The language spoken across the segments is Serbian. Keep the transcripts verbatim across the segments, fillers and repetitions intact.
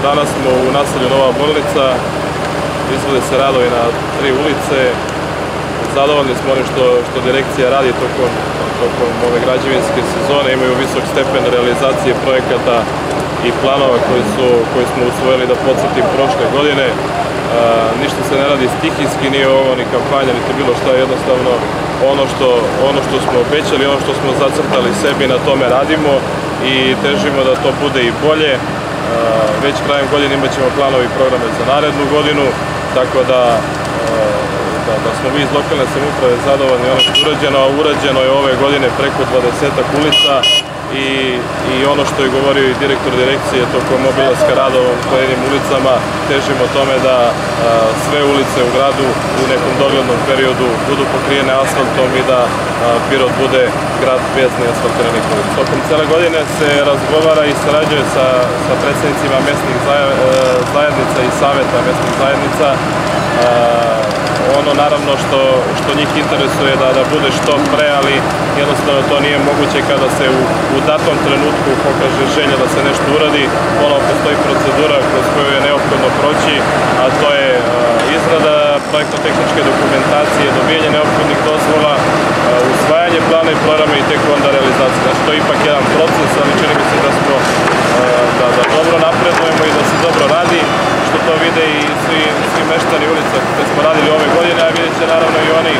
Danas smo u naselju Nova Bolnica, izvode se radovi na tri ulice. Zadovoljni smo onim što, što direkcija radi tokom, tokom ove građevinske sezone, imaju visok stepen realizacije projekata i planova koji, su, koji smo usvojili, da podsjetim, prošle godine. A, ništa se ne radi stihijski, nije ovo ni kampanja, niti bilo šta, jednostavno ono što, ono što smo obećali, ono što smo zacrtali sebi, na tome radimo i težimo da to bude i bolje. A, već krajem godine imat ćemo planovi i programe za narednu godinu, tako da Da, da smo mi iz lokalne samouprave zadovoljni ono što je urađeno, a urađeno je ove godine preko dvadesetak ulica i, i ono što je govorio i direktor direkcije tokom obilaska radova u pojedinim ulicama, težimo tome da a, sve ulice u gradu u nekom doglednom periodu budu pokrijene asfaltom i da a, Pirot bude grad bez neasfaltiranih ulica. Tokom cele godine se razgovara i sarađuje sa, sa predsednicima mesnih zajednica i saveta mesnih zajednica. A, Ono naravno što, što njih interesuje da, da bude što pre, ali jednostavno to nije moguće kada se u, u datom trenutku pokaže želja da se nešto uradi. Ono postoji procedura kroz koju je neophodno proći, a to je uh, izrada projektno-tehničke dokumentacije, dobijanje neophodnih dozvola, uh, usvajanje plana i programa i tek onda realizacija. Znači to je ipak jedan proces, ali čini mi se da smo uh, da, da dobro napredujemo i da se dobro radi, što to vide i svi, svi meštani ulica koje smo radili ove godine, a vidjet će naravno i oni e,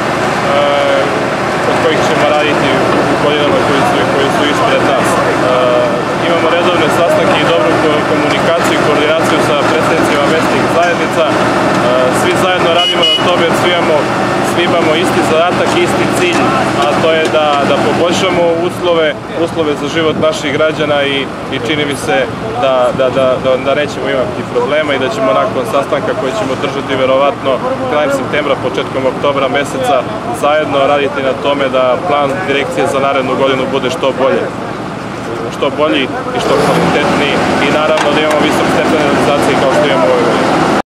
od kojih ćemo raditi u godinama koji su, koji su ispred nas. E, imamo redovne sastanke i dobru komunikaciju i koordinaciju sa predstavnicima mesnih zajednica. E, svi zajedno radimo na tome jer svi imamo, svi imamo isti zadatak, isti cilj, a to je da, da poboljšamo uslove, uslove za život naših građana i, i čini mi se da, da, da, da, da nećemo imati problema i da ćemo nakon sastanka koji ćemo držati verovatno krajem septembra, početkom oktobra meseca zajedno raditi na tome da plan direkcije za narednu godinu bude što bolje. Što bolji i što kvalitetniji i naravno da imamo visok stepen realizacije kao što imamo ove godine.